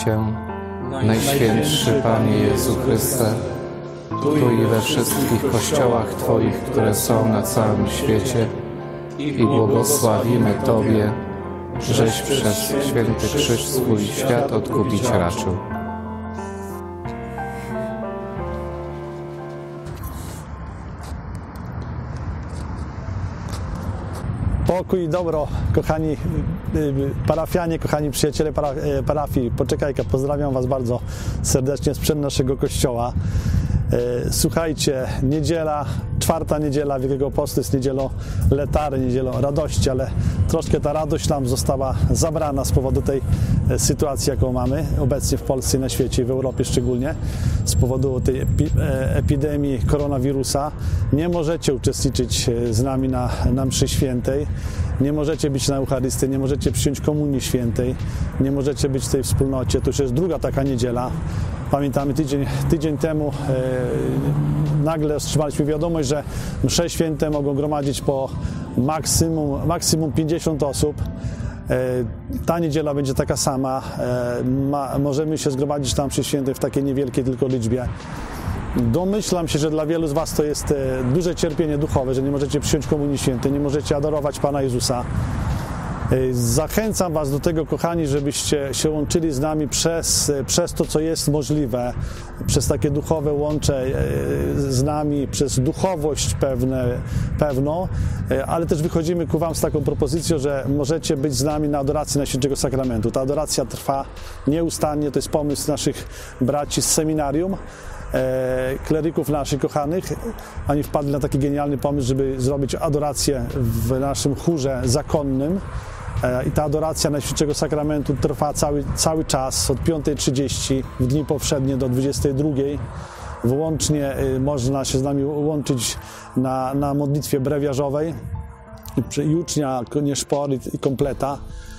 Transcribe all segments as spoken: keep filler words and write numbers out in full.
Cię, Najświętszy Panie Jezu Chryste, tu i we wszystkich kościołach Twoich, które są na całym świecie, i błogosławimy Tobie, żeś przez święty krzyż swój świat odkupić raczył. Pokój i dobro, kochani parafianie, kochani przyjaciele parafii Poczekajka, pozdrawiam Was bardzo serdecznie sprzed naszego kościoła. Słuchajcie, niedziela, czwarta niedziela Wielkiego Postu jest niedzielą letary, niedzielą radości, ale troszkę ta radość nam została zabrana z powodu tej sytuacji, jaką mamy obecnie w Polsce i na świecie, w Europie szczególnie, z powodu tej epidemii koronawirusa. Nie możecie uczestniczyć z nami na, na mszy świętej, nie możecie być na Eucharystii, nie możecie przyjąć komunii świętej, nie możecie być w tej wspólnocie. To już jest druga taka niedziela. Pamiętamy, tydzień, tydzień temu e, nagle otrzymaliśmy wiadomość, że msze święte mogą gromadzić po maksimum, maksimum pięćdziesiąt osób. E, ta niedziela będzie taka sama. E, ma, możemy się zgromadzić na mszy świętej w takiej niewielkiej tylko liczbie. Domyślam się, że dla wielu z Was to jest e, duże cierpienie duchowe, że nie możecie przyjąć komunii świętej, nie możecie adorować Pana Jezusa. Zachęcam Was do tego, kochani, żebyście się łączyli z nami przez, przez to, co jest możliwe, przez takie duchowe łącze z nami, przez duchowość pewne, pewną, ale też wychodzimy ku Wam z taką propozycją, że możecie być z nami na adoracji Najświętszego Sakramentu. Ta adoracja trwa nieustannie, to jest pomysł naszych braci z seminarium, kleryków naszych kochanych. Oni wpadli na taki genialny pomysł, żeby zrobić adorację w naszym chórze zakonnym. I ta adoracja Najświętszego Sakramentu trwa cały, cały czas, od piątej trzydzieści w dni powszednie do dwudziestej drugiej. Włącznie można się z nami łączyć na, na modlitwie brewiarzowej, jucznia, nieszpor i kompleta.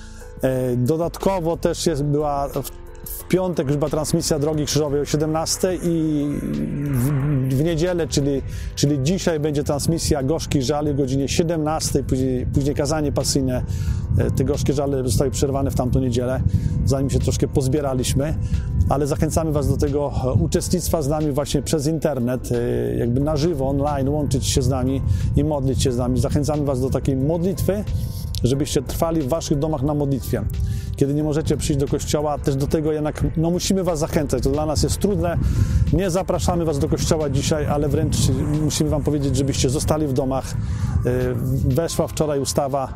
Dodatkowo też jest, była w piątek już była transmisja Drogi Krzyżowej o siedemnastej i w, w niedzielę, czyli, czyli dzisiaj będzie transmisja Gorzkich Żali o godzinie siedemnastej, później, później kazanie pasyjne. Te gorzkie żale zostały przerwane w tamtą niedzielę, zanim się troszkę pozbieraliśmy, ale zachęcamy Was do tego uczestnictwa z nami właśnie przez internet, jakby na żywo, online, łączyć się z nami i modlić się z nami. Zachęcamy Was do takiej modlitwy, żebyście trwali w Waszych domach na modlitwie. Kiedy nie możecie przyjść do kościoła, też do tego jednak no, musimy Was zachęcać. To dla nas jest trudne. Nie zapraszamy Was do kościoła dzisiaj, ale wręcz musimy Wam powiedzieć, żebyście zostali w domach. Weszła wczoraj ustawa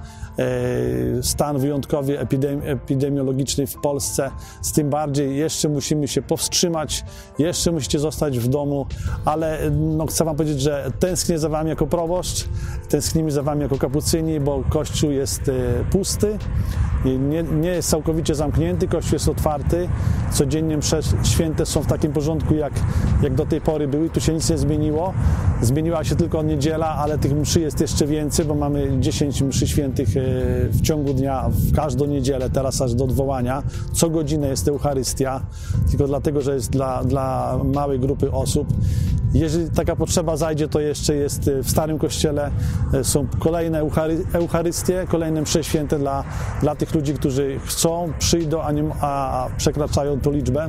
stan wyjątkowy epidemi epidemiologiczny w Polsce. Z tym bardziej jeszcze musimy się powstrzymać, jeszcze musicie zostać w domu, ale no, chcę Wam powiedzieć, że tęsknię za Wami jako proboszcz, tęsknimy za Wami jako kapucyni, bo Kościół jest pusty, nie, nie jest całkowicie zamknięty, Kościół jest otwarty, codziennie msze święte są w takim porządku, jak, jak do tej pory były, tu się nic nie zmieniło, zmieniła się tylko niedziela, ale tych mszy jest jeszcze więcej, bo mamy dziesięć mszy świętych w ciągu dnia, w każdą niedzielę, teraz aż do odwołania. Co godzinę jest Eucharystia, tylko dlatego, że jest dla, dla małej grupy osób. Jeżeli taka potrzeba zajdzie, to jeszcze jest w Starym Kościele, są kolejne Euchary, Eucharystie, kolejne msze święte dla, dla tych ludzi, którzy chcą, przyjdą, a, nie, a przekraczają tą liczbę.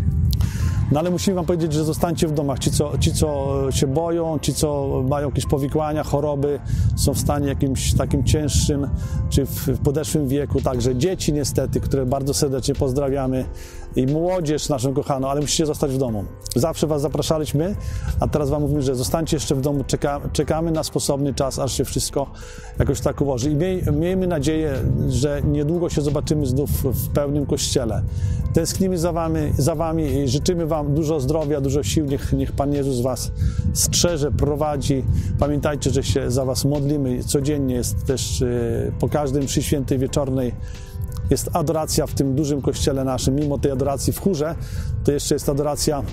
No ale musimy Wam powiedzieć, że zostańcie w domach. Ci co, ci, co się boją, ci, co mają jakieś powikłania, choroby, są w stanie jakimś takim cięższym, czy w podeszłym wieku. Także dzieci niestety, które bardzo serdecznie pozdrawiamy, i młodzież naszą kochaną, ale musicie zostać w domu. Zawsze Was zapraszaliśmy, a teraz Wam mówimy, że zostańcie jeszcze w domu, czeka, czekamy na sposobny czas, aż się wszystko jakoś tak ułoży. I miej, miejmy nadzieję, że niedługo się zobaczymy znów w pełnym Kościele. Tęsknimy za Wami, za wami i życzymy Wam dużo zdrowia, dużo sił. Niech, niech Pan Jezus Was strzeże, prowadzi. Pamiętajcie, że się za Was modlimy. Codziennie jest też po każdym mszy świętej wieczornej jest adoracja w tym dużym kościele naszym. Mimo tej adoracji w chórze, to jeszcze jest adoracja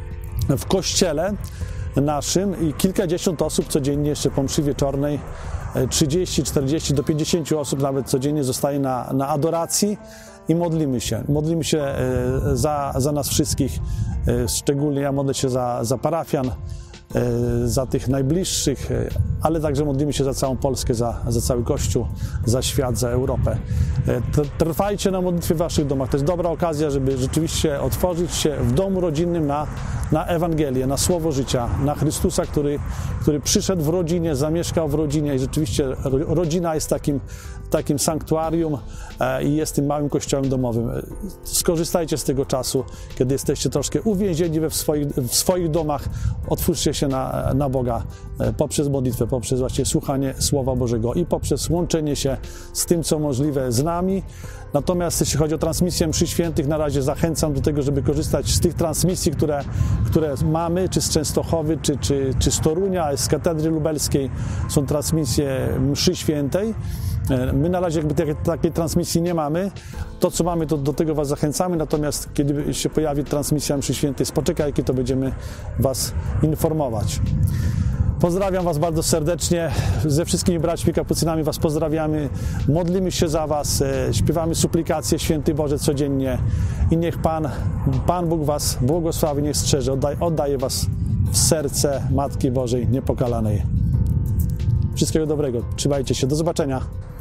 w kościele naszym i kilkadziesiąt osób codziennie jeszcze po mszy wieczornej, trzydzieści, czterdzieści do pięćdziesięciu osób nawet codziennie zostaje na, na adoracji i modlimy się. Modlimy się za, za nas wszystkich, szczególnie ja modlę się za, za parafian, za tych najbliższych, ale także modlimy się za całą Polskę, za, za cały Kościół, za świat, za Europę. Trwajcie na modlitwie w waszych domach. To jest dobra okazja, żeby rzeczywiście otworzyć się w domu rodzinnym na, na Ewangelię, na Słowo życia, na Chrystusa, który, który przyszedł w rodzinie, zamieszkał w rodzinie i rzeczywiście rodzina jest takim, takim sanktuarium i jest tym małym kościołem domowym. Skorzystajcie z tego czasu, kiedy jesteście troszkę uwięzieni we w swoich, w swoich domach. Otwórzcie się na, na Boga poprzez modlitwę, poprzez właśnie słuchanie Słowa Bożego i poprzez łączenie się z tym, co możliwe z nami. Natomiast jeśli chodzi o transmisję mszy świętych, na razie zachęcam do tego, żeby korzystać z tych transmisji, które, które mamy, czy z Częstochowy, czy, czy, czy z Torunia, z Katedry Lubelskiej. Są transmisje mszy świętej. My na razie jakby takiej, takiej transmisji nie mamy. To, co mamy, to do tego was zachęcamy, natomiast kiedy się pojawi transmisja mszy świętej z Poczekalki, to będziemy was informować. Pozdrawiam was bardzo serdecznie. Ze wszystkimi braćmi kapucynami was pozdrawiamy. Modlimy się za was, śpiewamy suplikacje Święty Boże codziennie i niech Pan, Pan Bóg was błogosławi, niech strzeże, oddaje, oddaje was w serce Matki Bożej Niepokalanej. Wszystkiego dobrego. Trzymajcie się. Do zobaczenia.